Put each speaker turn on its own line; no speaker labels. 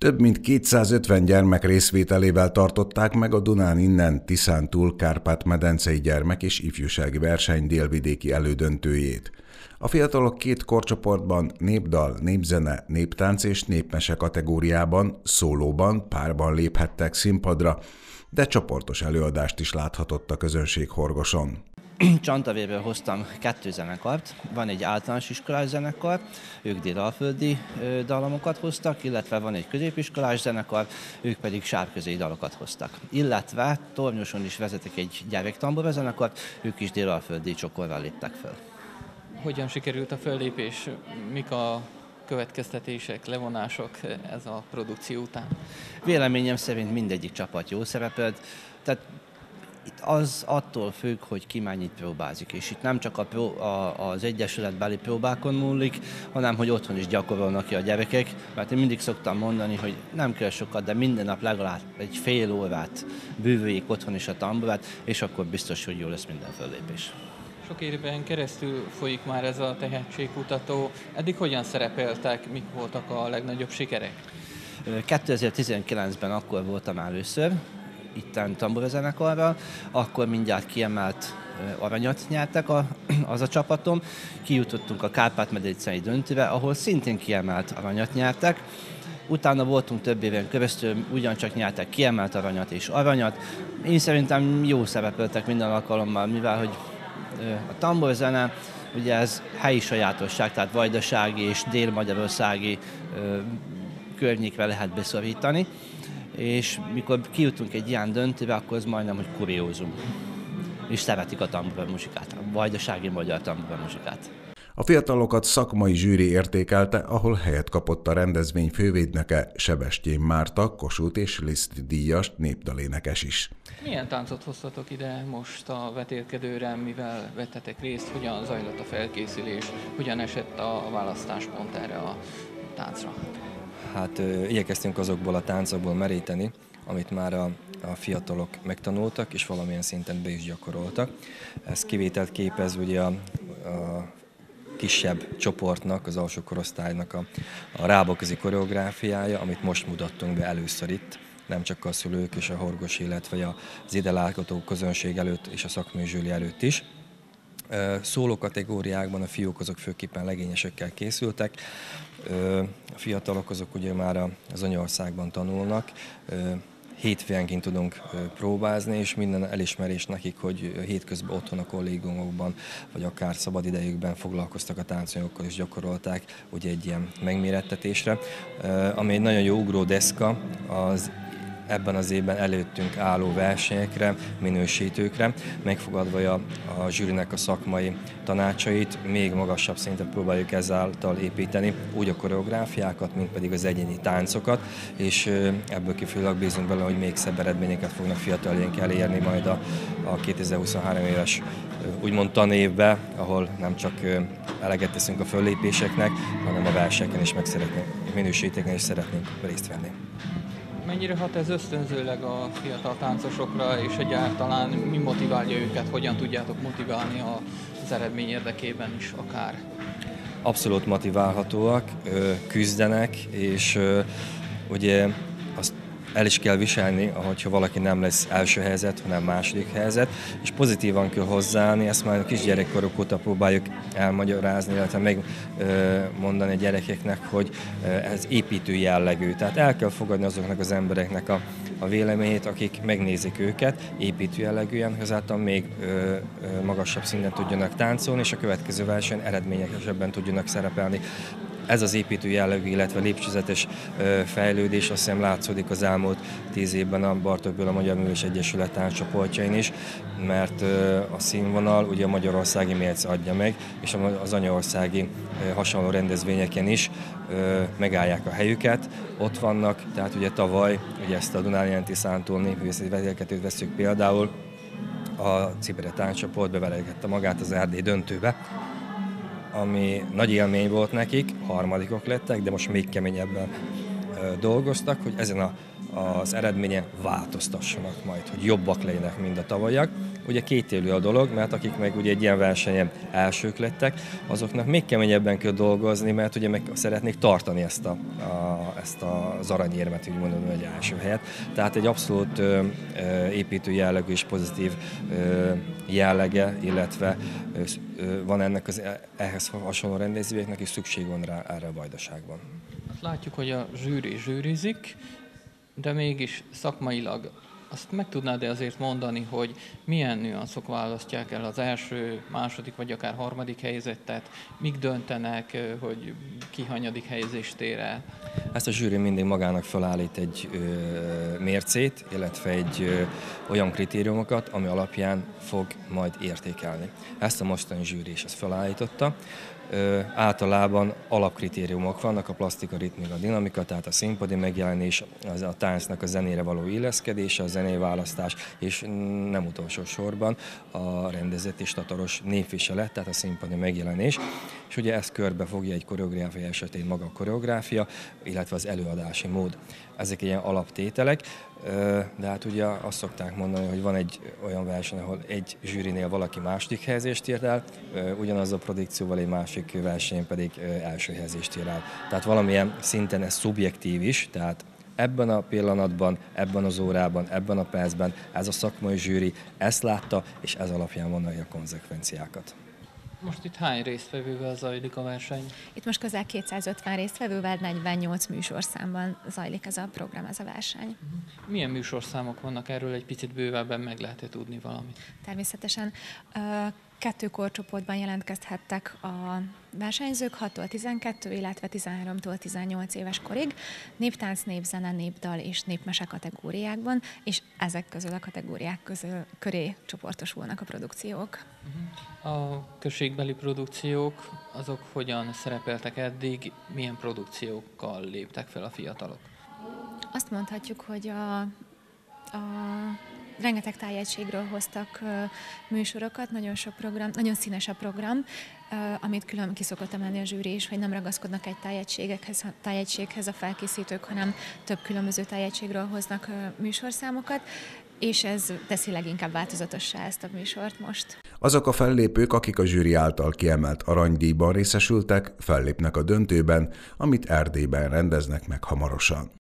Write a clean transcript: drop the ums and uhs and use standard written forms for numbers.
Több mint 250 gyermek részvételével tartották meg a Dunán innen Tiszántúl Kárpát-medencei gyermek- és ifjúsági verseny délvidéki elődöntőjét. A fiatalok két korcsoportban népdal, népzene, néptánc és népmese kategóriában, szólóban, párban léphettek színpadra, de csoportos előadást is láthatott a közönség Horgoson.
Csantavérből hoztam 2 zenekart, van egy általános iskolás zenekar, ők dél-alföldi dalomokat hoztak, illetve van egy középiskolás zenekar, ők pedig sárközéi dalokat hoztak. Illetve Tornyoson is vezetek egy gyerektambora zenekart, ők is dél-alföldi csokorral léptek fel.
Hogyan sikerült a föllépés? Mik a következtetések, levonások ez a produkció után?
Véleményem szerint mindegyik csapat jó szerepelt, tehát itt az attól függ, hogy ki mennyit próbázik, és itt nem csak az egyesületbeli próbákon múlik, hanem hogy otthon is gyakorolnak ki a gyerekek, mert én mindig szoktam mondani, hogy nem kell sokat, de minden nap legalább egy fél órát bűvöljék otthon is a tamborát, és akkor biztos, hogy jó lesz minden föllépés.
Sok évben keresztül folyik már ez a tehetségkutató. Eddig hogyan szerepeltek, mik voltak a legnagyobb sikerek?
2019-ben akkor voltam először, itten tamborazenekarral, akkor mindjárt kiemelt aranyat nyertek az a csapatom. Kijutottunk a Kárpát-medencei döntőbe, ahol szintén kiemelt aranyat nyertek. Utána voltunk több éven keresztül, ugyancsak nyertek kiemelt aranyat és aranyat. Én szerintem jó szerepeltek minden alkalommal, mivel hogy a tamborzene, ugye ez helyi sajátosság, tehát vajdasági és dél-magyarországi környékre lehet beszorítani, és mikor kijutunk egy ilyen döntőbe, akkor az majdnem, hogy kuriózum. És szeretik a tambora muzsikát, a vajdasági magyar tambora muzsikát.
A fiatalokat szakmai zsűri értékelte, ahol helyet kapott a rendezvény fővédnöke Sebestyén Márta, Kossuth és Liszt díjas népdalénekes is.
Milyen táncot hoztatok ide most a vetélkedőre, mivel vettetek részt, hogyan zajlott a felkészülés, hogyan esett a választáspont erre a táncra?
Hát igyekeztünk azokból a táncokból meríteni, amit már a fiatalok megtanultak, és valamilyen szinten be is gyakoroltak. Ez kivételt képez ugye a kisebb csoportnak, az alsó korosztálynak a rábaközi koreográfiája, amit most mutattunk be először itt, nem csak a szülők és a Horgos, illetve az ide látogató közönség előtt és a szakmai zsűri előtt is. Szóló kategóriákban a fiúk azok főképpen legényesekkel készültek, a fiatalok azok ugye már az anyaországban tanulnak, hétfőnként tudunk próbázni, és minden elismerés nekik, hogy hétközben otthon a kollégiumokban, vagy akár szabadidejükben foglalkoztak a táncanyagokkal és gyakorolták ugye egy ilyen megmérettetésre. Ami egy nagyon jó ugródeszka, az ebben az évben előttünk álló versenyekre, minősítőkre, megfogadva a zsűrinek a szakmai tanácsait, még magasabb szinten próbáljuk ezáltal építeni, úgy a koreográfiákat, mint pedig az egyéni táncokat, és ebből kifolyólag bízunk bele, hogy még szebb eredményeket fognak fiataljaink elérni majd a 2023 éves úgymond tanévbe, ahol nem csak eleget teszünk a föllépéseknek, hanem a versenyeken is meg szeretnénk, minősítőknél is szeretnénk részt venni.
Mennyire hat ez ösztönzőleg a fiatal táncosokra, és egyáltalán mi motiválja őket, hogyan tudjátok motiválni az eredmény érdekében is akár?
Abszolút motiválhatóak, küzdenek, és ugye azt el is kell viselni, ahogyha valaki nem lesz első helyzet, hanem második helyzet, és pozitívan kell hozzáállni, ezt már a kisgyerekkorok óta próbáljuk elmagyarázni, illetve megmondani a gyerekeknek, hogy ez építő jellegű. Tehát el kell fogadni azoknak az embereknek a véleményét, akik megnézik őket építő jellegűen, ezáltal még magasabb szinten tudjanak táncolni, és a következő verseny eredményesebben tudjanak szerepelni. Ez az építő jellegű, illetve lépcsőzetes fejlődés azt hiszem látszódik az elmúlt 10 évben a Bartók Béla Magyar Művész Egyesület tánccsoportjain is, mert a színvonal ugye a magyarországi mérce adja meg, és az anyaországi hasonló rendezvényeken is megállják a helyüket, ott vannak, tehát ugye tavaly ugye ezt a Dunán Tiszántúl népművészeti vetélkedőt veszük például, a Cibere tánccsoport bevelegette magát az erdélyi döntőbe, ami nagy élmény volt nekik, harmadikok lettek, de most még keményebben dolgoztak, hogy ezen az eredményen változtassanak majd, hogy jobbak legyenek, mint a tavalyiak. Ugye kétélű a dolog, mert akik meg ugye egy ilyen versenyen elsők lettek, azoknak még keményebben kell dolgozni, mert ugye meg szeretnék tartani ezt ezt az aranyérmet, úgy mondom, egy első helyet. Tehát egy abszolút építő jellegű és pozitív jellege, illetve van ennek ehhez hasonló rendezvényeknek is szükség van rá erre a Vajdaságban.
Látjuk, hogy a zsűri zsűrizik, de mégis szakmailag azt meg tudnád azért mondani, hogy milyen nüanszok választják el az első, második vagy akár harmadik helyzetet, mik döntenek, hogy ki hanyadik helyezést ér el?
Ezt a zsűri mindig magának felállít egy mércét, illetve egy olyan kritériumokat, ami alapján fog majd értékelni. Ezt a mostani zsűri is ezt felállította. Általában alapkritériumok vannak, a plasztika, ritmika, dinamika, tehát a színpadi megjelenés, a táncnak a zenére való illeszkedése, a zenéválasztás, és nem utolsó sorban a rendezett és tataros népviselet, tehát a színpadi megjelenés. És ugye ezt körbe fogja egy koreográfia esetén maga a koreográfia, illetve az előadási mód. Ezek ilyen alaptételek, de hát ugye azt szokták mondani, hogy van egy olyan verseny, ahol egy zsűrinél valaki második helyezést ér el, ugyanaz a produkcióval egy másik versenyen pedig első helyezést ér el. Tehát valamilyen szinten ez szubjektív is, tehát ebben a pillanatban, ebben az órában, ebben a percben ez a szakmai zsűri ezt látta, és ez alapján vonalja a konzekvenciákat.
Most itt hány résztvevővel zajlik a verseny?
Itt most közel 250 résztvevővel, 48 műsorszámban zajlik ez a program, ez a verseny.
Milyen műsorszámok vannak, erről egy picit bővebben meg lehet tudni valamit?
Természetesen 2 korcsoportban jelentkezhettek a versenyzők, 6-tól 12, illetve 13-tól 18 éves korig, néptánc, népzene, népdal és népmese kategóriákban, és ezek közül a kategóriák köré csoportosulnak a produkciók.
A községbeli produkciók, azok hogyan szerepeltek eddig, milyen produkciókkal léptek fel a fiatalok?
Azt mondhatjuk, hogy a rengeteg tájegységről hoztak műsorokat, nagyon sok program, nagyon színes a program, amit külön ki szokott emelni a zsűri is, hogy nem ragaszkodnak egy tájegységhez a felkészítők, hanem több különböző tájegységről hoznak műsorszámokat, és ez teszi leginkább változatossá ezt a műsort most.
Azok a fellépők, akik a zsűri által kiemelt aranydíjban részesültek, fellépnek a döntőben, amit Erdélyben rendeznek meg hamarosan.